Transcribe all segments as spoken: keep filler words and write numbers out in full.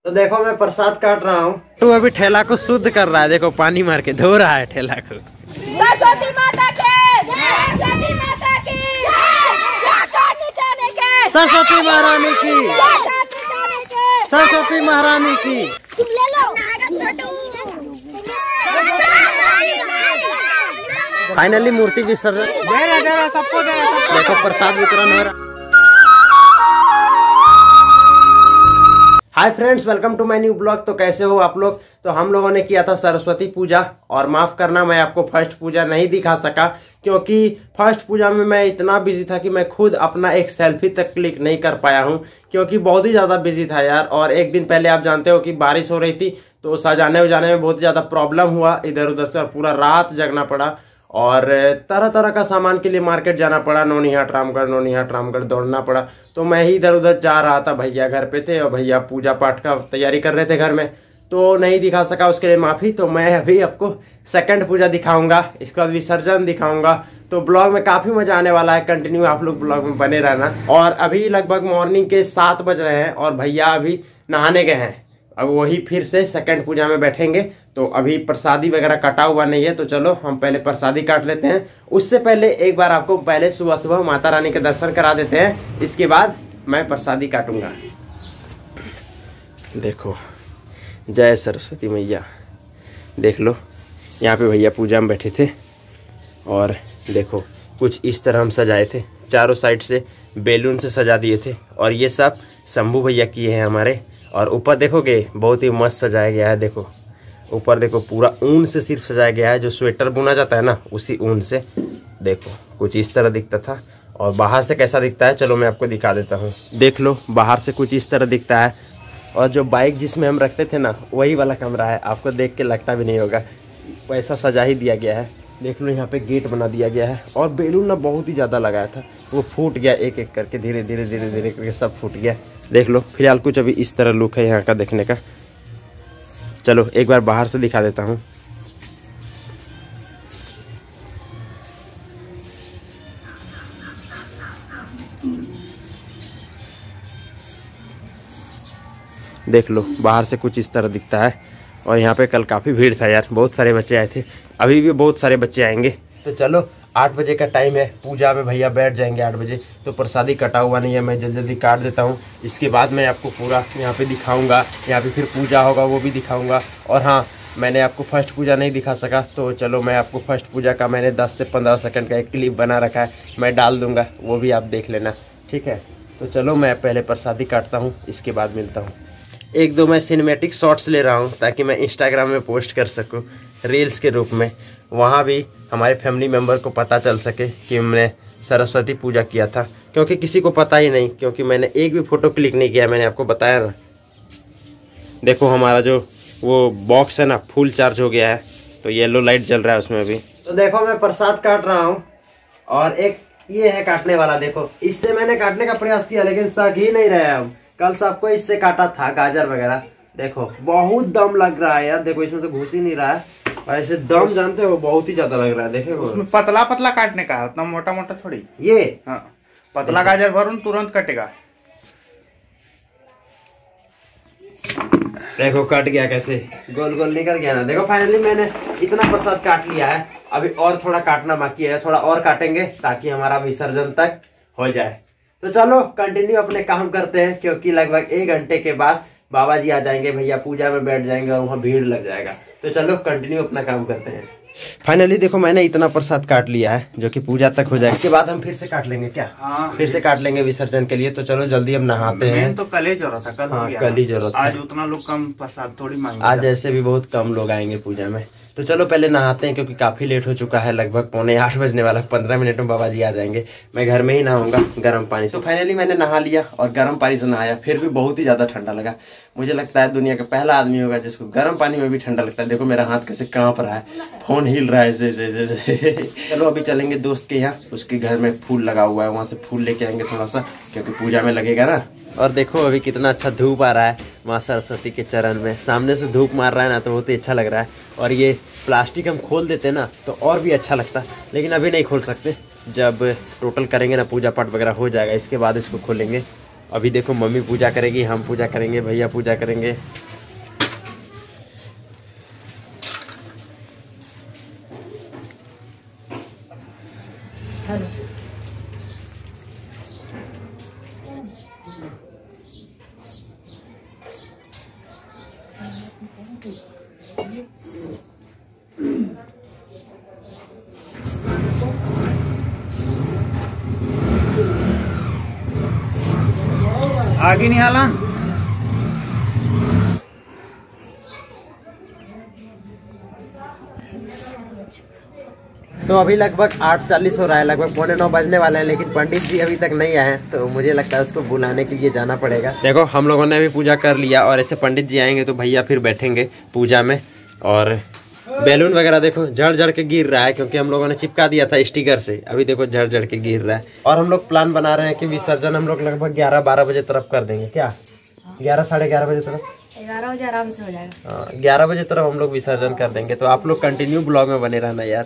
तो देखो मैं प्रसाद काट रहा हूँ। तो अभी ठेला को शुद्ध कर रहा है, देखो पानी मार के धो रहा है ठेला को। सरस्वती माता के, सरस्वती माता की, सरस्वती महारानी की, सरस्वती महारानी की। तुम ले लो छोटू। फाइनली मूर्ति विसर्जन दे रहा, दे रहा, सबको दे रहा। देखो प्रसाद वितरण हो रहा। Hi friends, welcome to my new blog. तो कैसे हो आप लोग? तो हम लोगों ने किया था सरस्वती पूजा, और माफ करना मैं आपको फर्स्ट पूजा नहीं दिखा सका, क्योंकि फर्स्ट पूजा में मैं इतना बिजी था कि मैं खुद अपना एक सेल्फी तक क्लिक नहीं कर पाया हूं, क्योंकि बहुत ही ज़्यादा बिजी था यार। और एक दिन पहले आप जानते हो कि बारिश हो रही थी, तो सजाने उजाने में बहुत ज़्यादा प्रॉब्लम हुआ इधर उधर से, और पूरा रात जगना पड़ा। और तरह तरह का सामान के लिए मार्केट जाना पड़ा, नौनिहाट रामगढ़ नौनिहाट रामगढ़ दौड़ना पड़ा। तो मैं ही इधर उधर जा रहा था, भैया घर पे थे और भैया पूजा पाठ का तैयारी कर रहे थे घर में, तो नहीं दिखा सका, उसके लिए माफ़ी। तो मैं अभी आपको सेकंड पूजा दिखाऊंगा, इसके बाद विसर्जन दिखाऊंगा। तो ब्लॉग में काफ़ी मज़ा आने वाला है, कंटिन्यू आप लोग ब्लॉग में बने रहना। और अभी लगभग मॉर्निंग के सात बज रहे हैं और भैया अभी नहाने गए हैं, अब वही फिर से सेकंड पूजा में बैठेंगे। तो अभी प्रसादी वगैरह कटा हुआ नहीं है, तो चलो हम पहले प्रसादी काट लेते हैं। उससे पहले एक बार आपको पहले सुबह सुबह माता रानी के दर्शन करा देते हैं, इसके बाद मैं प्रसादी काटूंगा। देखो, जय सरस्वती मैया। देख लो, यहाँ पे भैया पूजा में बैठे थे, और देखो कुछ इस तरह हम सजाए थे, चारों साइड से बैलून से सजा दिए थे। और ये सब शंभू भैया किए हैं हमारे। और ऊपर देखोगे बहुत ही मस्त सजाया गया है। देखो ऊपर देखो, पूरा ऊन से सिर्फ सजाया गया है, जो स्वेटर बुना जाता है ना, उसी ऊन से। देखो कुछ इस तरह दिखता था। और बाहर से कैसा दिखता है चलो मैं आपको दिखा देता हूँ। देख लो, बाहर से कुछ इस तरह दिखता है। और जो बाइक जिसमें हम रखते थे ना, वही वाला कमरा है। आपको देख के लगता भी नहीं होगा, वैसा सजा ही दिया गया है। देख लो, यहाँ पे गेट बना दिया गया है। और बैलून ना बहुत ही ज़्यादा लगाया था, वो फूट गया एक एक करके, धीरे धीरे धीरे धीरे करके सब फूट गया। देख लो, फिलहाल कुछ अभी इस तरह लुक है यहाँ का देखने का। चलो एक बार बाहर से दिखा देता हूँ। देख लो, बाहर से कुछ इस तरह दिखता है। और यहाँ पे कल काफ़ी भीड़ था यार, बहुत सारे बच्चे आए थे, अभी भी बहुत सारे बच्चे आएंगे। तो चलो, आठ बजे का टाइम है, पूजा में भैया बैठ जाएंगे आठ बजे। तो प्रसादी कटा हुआ नहीं है, मैं जल्दी जल्दी काट देता हूँ, इसके बाद मैं आपको पूरा यहाँ पे दिखाऊंगा। यहाँ पे फिर पूजा होगा, वो भी दिखाऊंगा। और हाँ, मैंने आपको फर्स्ट पूजा नहीं दिखा सका, तो चलो मैं आपको फर्स्ट पूजा का मैंने दस से पंद्रह सेकंड का एक क्लिप बना रखा है, मैं डाल दूँगा, वो भी आप देख लेना, ठीक है। तो चलो मैं पहले प्रसादी काटता हूँ, इसके बाद मिलता हूँ। एक दो मैं सिनेमैटिक शॉट्स ले रहा हूँ, ताकि मैं इंस्टाग्राम में पोस्ट कर सकूँ रील्स के रूप में। वहाँ भी हमारे फैमिली मेम्बर को पता चल सके कि हमने सरस्वती पूजा किया था, क्योंकि किसी को पता ही नहीं, क्योंकि मैंने एक भी फ़ोटो क्लिक नहीं किया, मैंने आपको बताया ना। देखो हमारा जो वो बॉक्स है ना, फुल चार्ज हो गया है, तो येलो लाइट जल रहा है उसमें भी। तो देखो मैं प्रसाद काट रहा हूँ, और एक ये है काटने वाला। देखो, इससे मैंने काटने का प्रयास किया, लेकिन सग ही नहीं रहा है। कल सबको इससे काटा था, गाजर वगैरह। देखो बहुत दम लग रहा है यार, देखो इसमें तो घुस ही नहीं रहा है, और ऐसे दम जानते हो बहुत ही ज्यादा लग रहा है। देखो उसमें पतला पतला काटने का, उतना मोटा मोटा थोड़ी। ये हाँ, पतला गाजर भरून तुरंत कटेगा। देखो कट गया, कैसे गोल गोल निकल गया ना। देखो फाइनली मैंने इतना प्रसाद काट लिया है, अभी और थोड़ा काटना बाकी है, थोड़ा और काटेंगे ताकि हमारा विसर्जन तक हो जाए। तो चलो कंटिन्यू अपने काम करते हैं, क्योंकि लगभग एक घंटे के बाद बाबा जी आ जाएंगे, भैया पूजा में बैठ जाएंगे और वहाँ भीड़ लग जाएगा। तो चलो कंटिन्यू अपना काम करते हैं। फाइनली देखो मैंने इतना प्रसाद काट लिया है, जो कि पूजा तक हो जाए, इसके बाद हम फिर से काट लेंगे क्या? हाँ, फिर से काट लेंगे विसर्जन के लिए। तो चलो जल्दी हम नहाते हैं। तो कल ही जरूरत था, कल हाँ, कल ही जरूरत आज उतना लोग कम प्रसाद थोड़ी मांगे, आज ऐसे भी बहुत कम लोग आएंगे पूजा में। तो चलो पहले नहाते हैं, क्योंकि काफी लेट हो चुका है, लगभग पौने आठ बजने वाला। पंद्रह मिनट में बाबा जी आ जाएंगे, मैं घर में ही नहाऊंगा गर्म पानी से। तो फाइनली मैंने नहा लिया, और गर्म पानी से नहाया, फिर भी बहुत ही ज्यादा ठंडा लगा। मुझे लगता है दुनिया का पहला आदमी होगा जिसको गर्म पानी में भी ठंडा लगता है। देखो मेरा हाथ कैसे कांप रहा है, फोन हिल रहा है ऐसे ऐसे। चलो अभी चलेंगे दोस्त के यहाँ, उसके घर में फूल लगा हुआ है, वहाँ से फूल लेके आएंगे थोड़ा सा, क्योंकि पूजा में लगेगा ना। और देखो अभी कितना अच्छा धूप आ रहा है माँ सरस्वती के चरण में, सामने से धूप मार रहा है ना, तो बहुत ही अच्छा लग रहा है। और ये प्लास्टिक हम खोल देते ना तो और भी अच्छा लगता, लेकिन अभी नहीं खोल सकते, जब टोटल करेंगे ना पूजा पाठ वगैरह हो जाएगा, इसके बाद इसको खोलेंगे। अभी देखो मम्मी पूजा करेगी, हम पूजा करेंगे, भैया पूजा करेंगे। आगे नहीं हाला। तो अभी लगभग आठ चालीस हो रहा है, लगभग पौने नौ बजने वाले हैं, लेकिन पंडित जी अभी तक नहीं आए हैं, तो मुझे लगता है उसको बुलाने के लिए जाना पड़ेगा। देखो हम लोगों ने भी पूजा कर लिया और ऐसे पंडित जी आएंगे तो भैया फिर बैठेंगे पूजा में। और बैलून वगैरह देखो झड़ झड़ के गिर रहा है, क्योंकि हम लोगों ने चिपका दिया था स्टिकर से, अभी देखो झड़ झड़ के गिर रहा है। और हम लोग प्लान बना रहे हैं कि विसर्जन हम लोग लगभग ग्यारह बारह बजे तरफ कर देंगे। क्या ग्यारह साढ़े ग्यारह बजे तरफ? ग्यारह बजे आराम से हो जाएगा। हाँ ग्यारह बजे तरफ हम लोग विसर्जन कर देंगे। तो आप लोग कंटिन्यू ब्लॉग में बने रहना यार।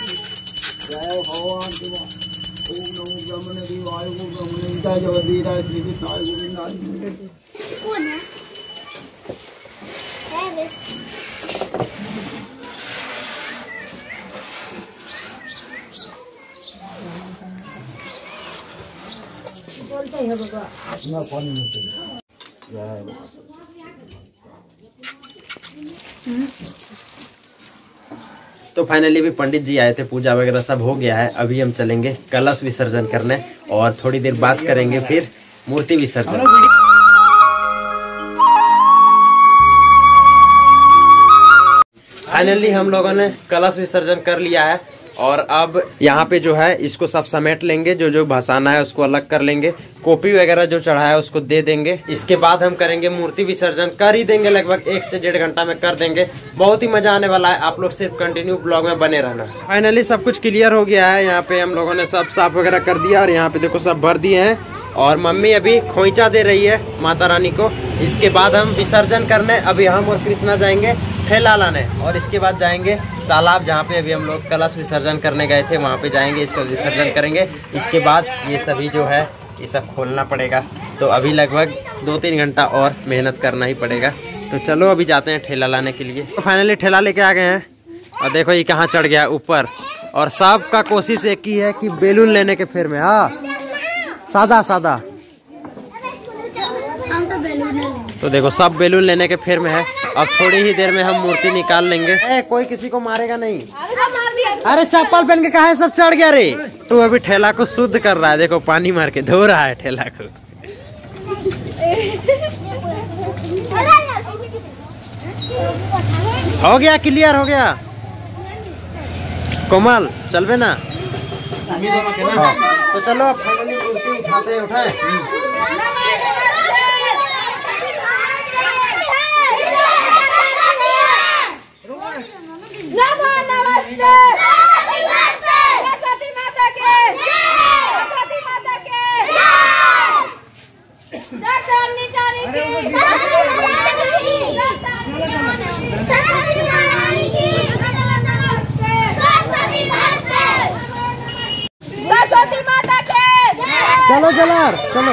तो फाइनली भी पंडित जी आए थे, पूजा वगैरह सब हो गया है। अभी हम चलेंगे कलश विसर्जन करने और थोड़ी देर बाद करेंगे फिर मूर्ति विसर्जन। फाइनली हम लोगों ने कलश विसर्जन कर लिया है और अब यहाँ पे जो है इसको सब समेट लेंगे, जो जो भसाना है उसको अलग कर लेंगे, कॉपी वगैरह जो चढ़ा है उसको दे देंगे। इसके बाद हम करेंगे मूर्ति विसर्जन, कर ही देंगे, लगभग एक से डेढ़ घंटा में कर देंगे। बहुत ही मजा आने वाला है, आप लोग सिर्फ कंटिन्यू ब्लॉग में बने रहना। फाइनली सब कुछ क्लियर हो गया है, यहाँ पे हम लोगों ने सब साफ वगैरह कर दिया और यहाँ पे देखो सब भर दिए हैं और मम्मी अभी खोइचा दे रही है माता रानी को। इसके बाद हम विसर्जन करने, अभी हम और कृष्णा जाएंगे ठेला लाने और इसके बाद जाएंगे तालाब, जहाँ पे अभी हम लोग कलश विसर्जन करने गए थे, वहाँ पे जाएंगे, इसको विसर्जन करेंगे। इसके बाद ये सभी जो है ये सब खोलना पड़ेगा, तो अभी लगभग दो तीन घंटा और मेहनत करना ही पड़ेगा। तो चलो अभी जाते हैं ठेला लाने के लिए। तो फाइनली ठेला लेके आ गए हैं और देखो ये कहाँ चढ़ गया ऊपर, और सबका कोशिश एक ही है कि बैलून लेने के फेर में। हाँ सादा सादा, तो देखो सब बैलून लेने के फेर में है। अब थोड़ी ही देर में हम मूर्ति निकाल लेंगे। ए, कोई किसी को मारेगा नहीं। अरे चप्पल पहन के कहा सब चढ़ गया रे। तो अभी ठेला को शुद्ध कर रहा है, देखो पानी मार के धो रहा है ठेला को। हो गया, क्लियर हो गया। कोमल चलबे ना? हाँ। तो चलो अब फाइनली मूर्ति उठाते हैं, उठाए। चलो जलार चलो।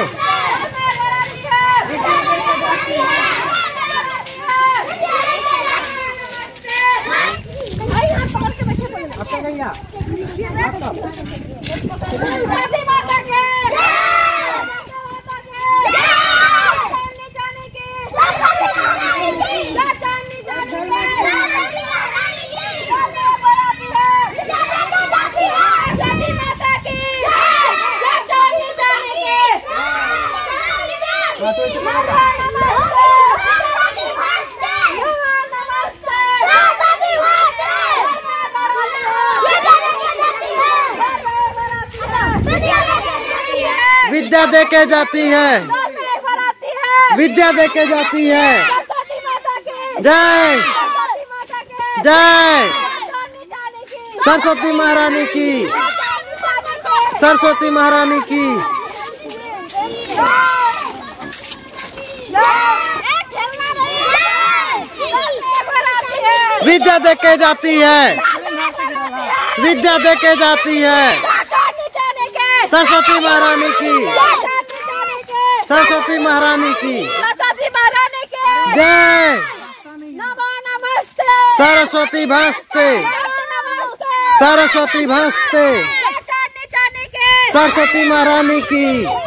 विद्या दे के जाती है, विद्या दे के जाती है। जय जय सरस्वती महारानी की, सरस्वती महारानी की। विद्या दे के जाती है, विद्या दे के जाती है सरस्वती महारानी की, सरस्वती महारानी की सरस्वती महारानी की जय। नमो नमस्ते सरस्वती भस्ते नमो नमस्ते सरस्वती भस्ते चढ़ने जाने के सरस्वती महारानी की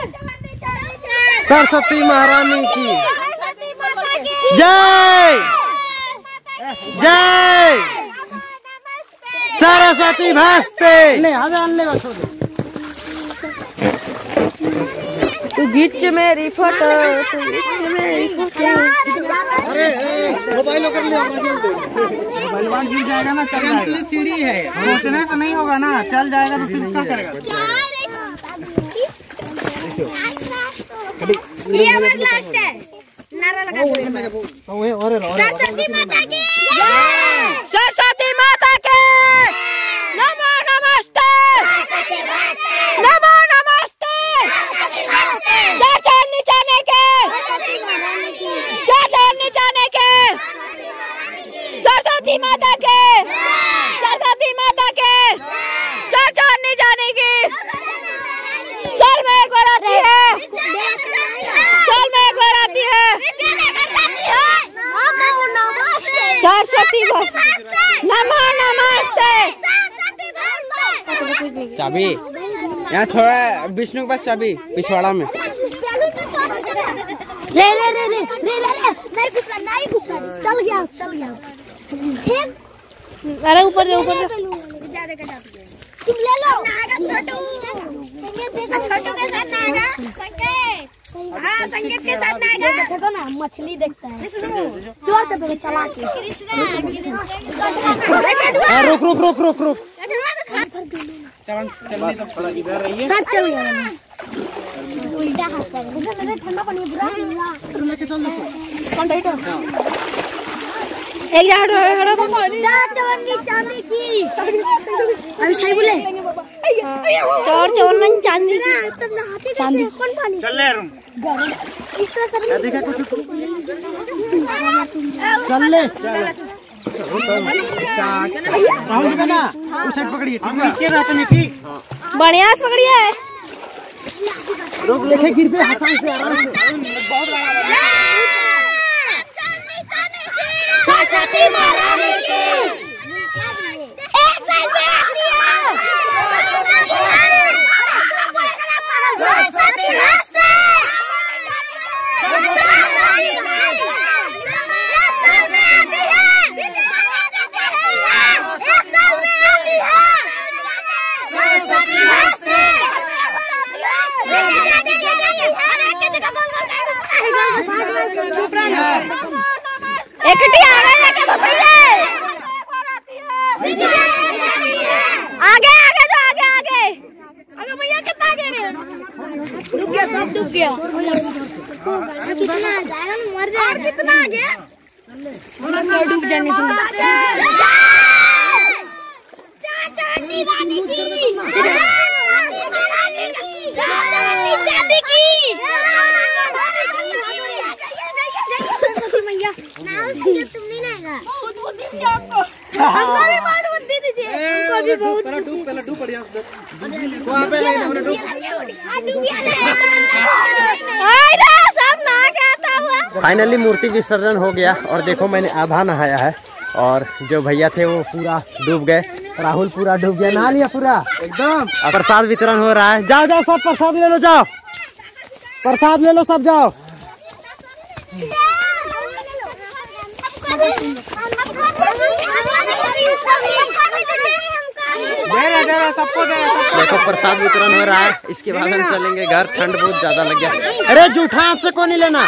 सरस्वती महारानी की सरस्वती माता की जय जय। सरस्वती भस्ते तू खींच मेरी फोटो तू खींच मेरी फोटो मोबाइल कर लिया बलवान गिर जाएगा ना, चल जाएगा। सीढ़ी है, सोचने से नहीं होगा ना, चल जाएगा तो फिर क्या करेगा। ये हमारा लास्ट है, नारा लगा दो। सरस्वती माता की सरस्वती माता के नमो नमस्ते नमो नमस्ते चाचर निचाने के चाचर निचाने के सरस्वती माता के सरस्वती माता के चाचर निचाने की साल में एक बार आती है साल में एक बार आती है सरस्वती नमो नमस्ते। चाबी यहाँ छोड़ा विष्णु के पास, चाबी पिछवाड़ा में। रे रे रे रे रे रे नहीं घुसना नहीं घुसना चल गया चल गया फिर अरे ऊपर से ऊपर तुम ले लो नागा छोटू छोटू के साथ नागा संकेत हाँ संकेत के साथ नागा देखो ना मछली देखता है सुनो जोर से पहले चला के रुक रुक रुक रुक रुक चल चलने सब थोड़ा इधर रहिए। साथ चल गया उल्टा हाथ कर ठंडा पानी बुरा लेके चल दो कौन बैठो एक जा हटो हटो जा चवन्नी चांदी की अभी सही बोले चोर चवन्नी चांदी की चांदी कौन पानी चल ले रूम इसका कर देखा कुछ चल ले राहुल जी ना उस साइड पकड़िए, नीचे रहते हैं ठीक। बढ़िया से पकड़िए रोक लेके गिर पे हाथों से आराम से। सरस्वती महारानी की एक साल में आती है सरस्वती रास्ते एकटी आगे जाके बसइए आगे आगे जो आगे आगे अगर भैया कितना आगे गए डूब गया सब डूब गया कितना आ जाएगा मर जाएगा कितना आगे डूब जाने तुम चांदी रानी की चांदी की मैया तुम नहीं नाएगा बहुत बहुत दीजिए हमको हमको भी बहुत बहुत दे दीजिए हमको भी बहुत पहले डूब पहले डूब बढ़िया वहां पे लेना हमने डूब हाय रे सब नहा के आता हुआ। फाइनली मूर्ति विसर्जन हो गया और देखो मैंने आधा नहाया है और जो भैया थे वो पूरा डूब गए। राहुल पूरा डूब गया, नहा लिया पूरा एकदम। प्रसाद वितरण हो रहा है, जाओ जाओ सब प्रसाद ले लो, जाओ प्रसाद ले लो सब, जाओ। सबको देखो प्रसाद वितरण हो रहा है, इसके बाद हम चलेंगे घर, ठंड बहुत ज्यादा लग गया। अरे जूठा हाथ से कौन नहीं लेना।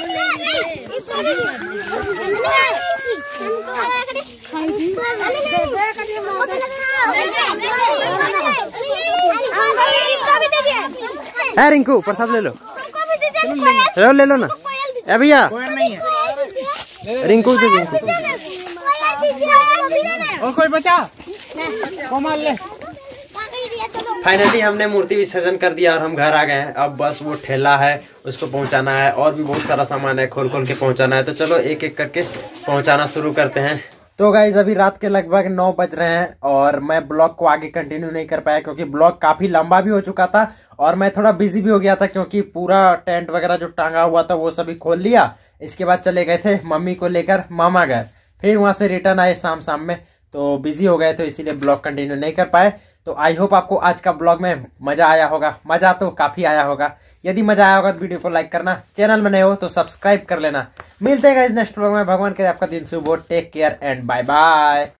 है रिंकू प्रसाद ले लो, लो ले लो ना। ए भैया रिंकू दे रिंकू। और कोई बचा कोमल ले। फाइनली हमने मूर्ति विसर्जन कर दिया और हम घर आ गए हैं। अब बस वो ठेला है उसको पहुंचाना है और भी बहुत सारा सामान है, खोल खोल के पहुंचाना है। तो चलो एक एक करके पहुंचाना शुरू करते हैं। तो गाइज अभी रात के लगभग नौ बज रहे हैं और मैं ब्लॉग को आगे कंटिन्यू नहीं कर पाया क्योंकि ब्लॉग काफी लंबा भी हो चुका था और मैं थोड़ा बिजी भी हो गया था क्योंकि पूरा टेंट वगैरह जो टांगा हुआ था वो सभी खोल लिया। इसके बाद चले गए थे मम्मी को लेकर मामा घर, फिर वहां से रिटर्न आए शाम शाम में, तो बिजी हो गए तो इसीलिए ब्लॉग कंटिन्यू नहीं कर पाए। तो आई होप आपको आज का ब्लॉग में मजा आया होगा। मजा तो काफी आया होगा। यदि मजा आया होगा तो वीडियो को लाइक करना, चैनल में नए हो तो सब्सक्राइब कर लेना। मिलते हैं गाइस नेक्स्ट ब्लॉग में। भगवान करे आपका दिन शुभ हो। Take care and bye bye.